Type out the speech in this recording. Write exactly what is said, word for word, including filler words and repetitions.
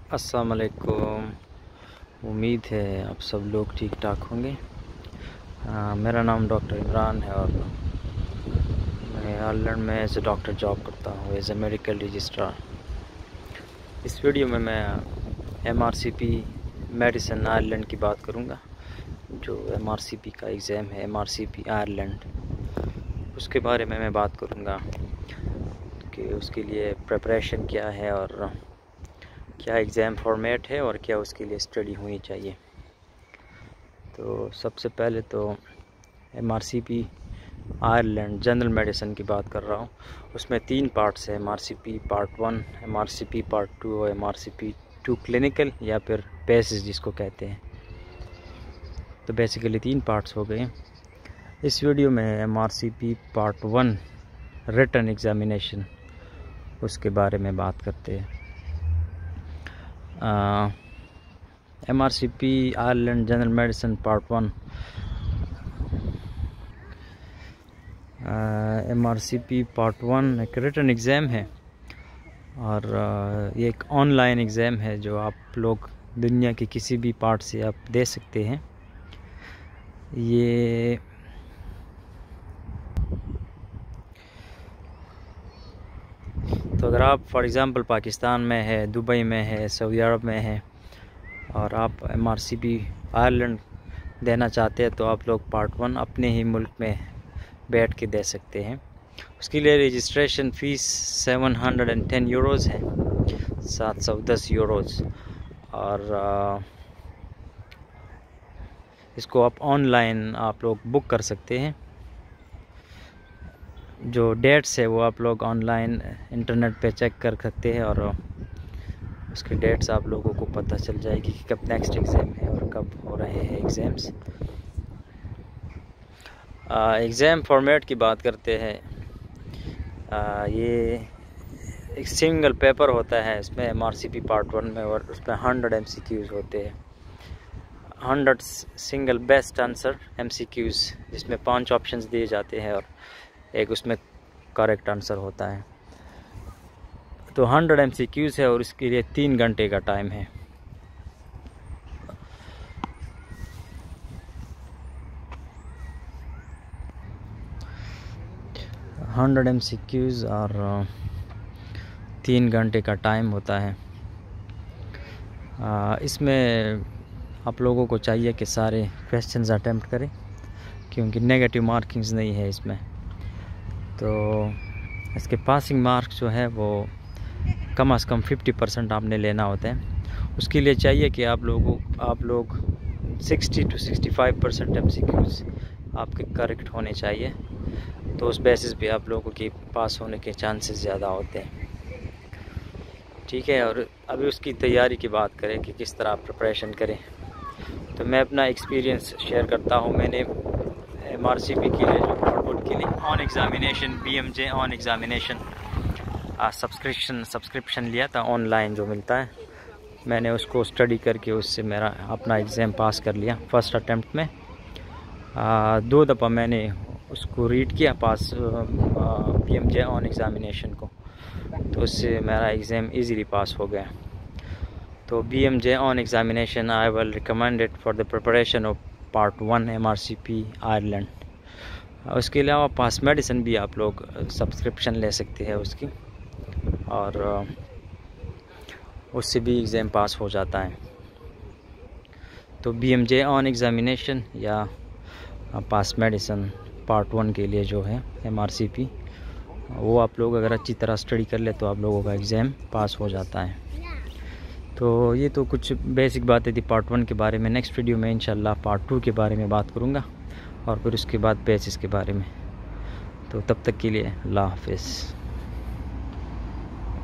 अस्सलाम वालेकुम। उम्मीद है आप सब लोग ठीक ठाक होंगे। आ, मेरा नाम डॉक्टर इमरान है और मैं आयरलैंड में एज ए डॉक्टर जॉब करता हूँ एज ए मेडिकल रजिस्ट्रार। इस वीडियो में मैं M R C P medicine Ireland की बात करूँगा। जो एम आर सी पी का एग्ज़ाम है M R C P Ireland, उसके बारे में मैं बात करूँगा कि उसके लिए प्रिपरेशन क्या है और क्या एग्ज़ाम फॉर्मेट है और क्या उसके लिए स्टडी होनी चाहिए। तो सबसे पहले तो M R C P Ireland general medicine की बात कर रहा हूँ। उसमें तीन पार्ट्स है, M R C P part one, M R C P part two और M R C P two clinical या फिर बेसिस जिसको कहते हैं। तो बेसिकली तीन पार्ट्स हो गए। इस वीडियो में M R C P part one written examination, उसके बारे में बात करते हैं। M R C P Ireland general medicine part one. M R C P part one एक रिटन एग्ज़ाम है और uh, ये एक ऑनलाइन एग्ज़ाम है जो आप लोग दुनिया के किसी भी पार्ट से आप दे सकते हैं। ये तो अगर आप फॉर एग्ज़ाम्पल पाकिस्तान में है, दुबई में है, सऊदी अरब में है और आप M R C P Ireland देना चाहते हैं तो आप लोग पार्ट वन अपने ही मुल्क में बैठ के दे सकते हैं। उसके लिए registration fees seven hundred and ten euros है, सात सौ दस यूरोज़। और आ, इसको आप ऑनलाइन आप लोग बुक कर सकते हैं। जो डेट्स है वो आप लोग ऑनलाइन इंटरनेट पे चेक कर सकते हैं और उसके डेट्स आप लोगों को पता चल जाएगी कि कब नेक्स्ट एग्ज़ाम है और कब हो रहे हैं एग्ज़ाम्स। एग्ज़ाम फॉर्मेट की बात करते हैं। आ, ये एक सिंगल पेपर होता है इसमें M R C P part one में और उसमें हंड्रेड एम सी क्यूज़ होते हैं। Hundred single best answer M C Qs, जिसमें पांच ऑप्शंस दिए जाते हैं और एक उसमें करेक्ट आंसर होता है। तो हंड्रेड एम सी क्यूज़ है और इसके लिए तीन घंटे का टाइम है। हंड्रेड एम सी क्यूज़ और तीन घंटे का टाइम होता है। आ, इसमें आप लोगों को चाहिए कि सारे क्वेश्चंस अटेम्प्ट करें क्योंकि नेगेटिव मार्किंग्स नहीं है इसमें। तो इसके पासिंग मार्क्स जो है वो कम से कम फिफ्टी परसेंट आपने लेना होता है। उसके लिए चाहिए कि आप लोगों आप लोग sixty two sixty five percent M C Qs आपके करेक्ट होने चाहिए। तो उस बेसिस पे आप लोगों के पास होने के चांसेस ज़्यादा होते हैं। ठीक है, और अभी उसकी तैयारी की बात करें कि किस तरह प्रिपरेशन करें, तो मैं अपना एक्सपीरियंस शेयर करता हूँ। मैंने एम आर सी पी के लिए जो पार्ट के लिए on examination B M J on examination subscription subscription लिया था ऑनलाइन जो मिलता है। मैंने उसको स्टडी करके उससे मेरा अपना एग्ज़ाम पास कर लिया फर्स्ट अटेम्प्ट में। आ, दो दफ़ा मैंने उसको रीड किया पास B M J on examination को, तो उससे मेरा एग्ज़ाम इजीली पास हो गया। तो B M J on examination I will recommend it for the preparation of part one M R C P Ireland. उसके अलावा पास मेडिसिन भी आप लोग सब्सक्रिप्शन ले सकते हैं उसकी, और उससे भी एग्ज़ाम पास हो जाता है। तो B M J on examination या पास मेडिसिन पार्ट वन के लिए जो है एम आर सी पी, वो आप लोग अगर अच्छी तरह स्टडी कर ले तो आप लोगों का एग्ज़ाम पास हो जाता है। तो ये तो कुछ बेसिक बातें थी पार्ट वन के बारे में। नेक्स्ट वीडियो में इंशाल्लाह पार्ट टू के बारे में बात करूँगा और फिर उसके बाद बेसिस के बारे में। तो तब तक के लिए अल्लाह हाफ़िज़।